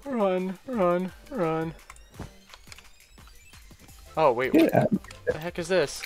Run, run, run. Oh, wait, Get what out. the heck is this?